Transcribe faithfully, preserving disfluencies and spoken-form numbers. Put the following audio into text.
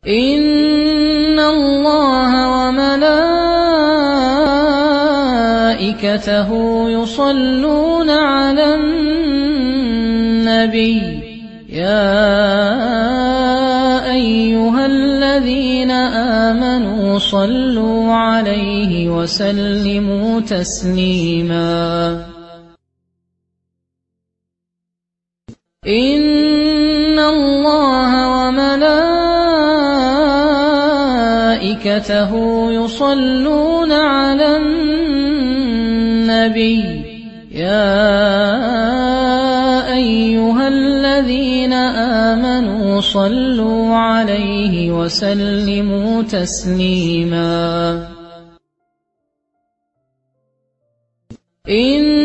إِنَّ اللَّهَ وَمَلَائِكَتَهُ يُصَلُّونَ عَلَى النَّبِيِّ يَا أَيُّهَا الَّذِينَ آمَنُوا صَلُّوا عَلَيْهِ وَسَلِّمُوا تَسْلِيمًا إِنَّ اللَّهَ وَمَلَائِكَتَهُ يُصَلُّونَ عَلَى النَّبِيِّ يَا أَيُّهَا الَّذِينَ آمَنُوا صَلُّوا عَلَيْهِ وَسَلِّمُوا تَسْلِيمًا